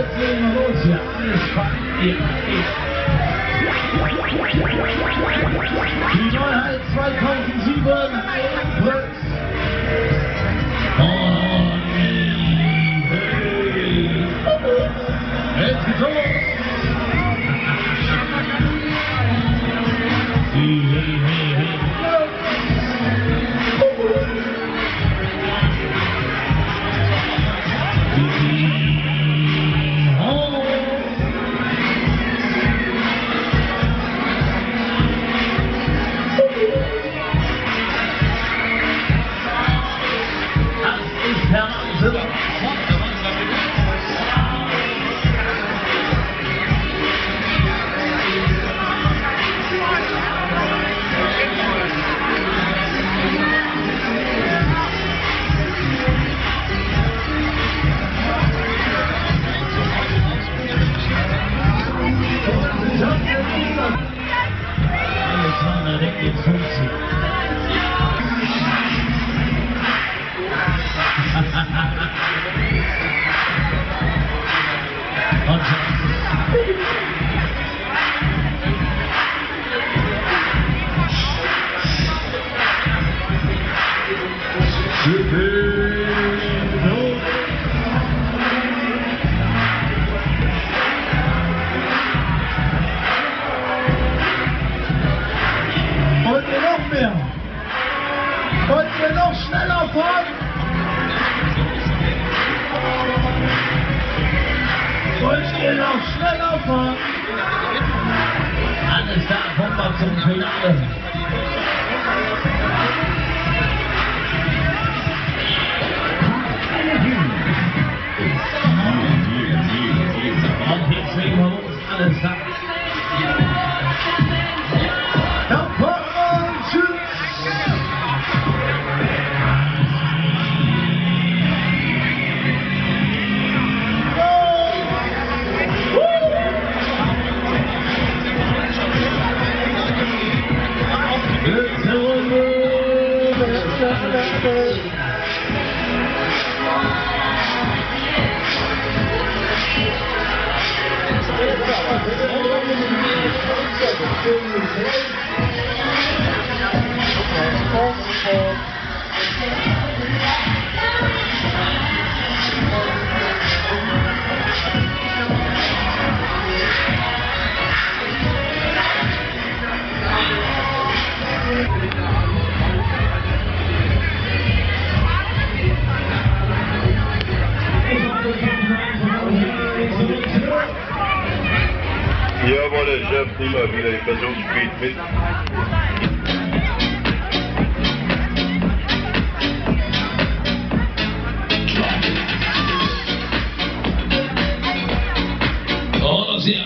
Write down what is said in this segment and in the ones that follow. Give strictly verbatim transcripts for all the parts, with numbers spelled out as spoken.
Jetzt legen wir los hier. Alles fein. Die Neuheit zweitausendsieben wird und hey, jetzt geht's los. Hey, hey, hey, hey. Wollt ihr noch mehr? Wollt ihr noch schneller fahren? Wollt ihr noch schneller fahren? Alles da, kommt mal zum Finale. Und jetzt legen wir uns alles da. Jawohl, der Chef, immer wieder, die Person spielt mit. Oh, sehr.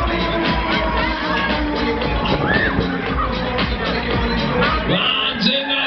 Wahnsinn!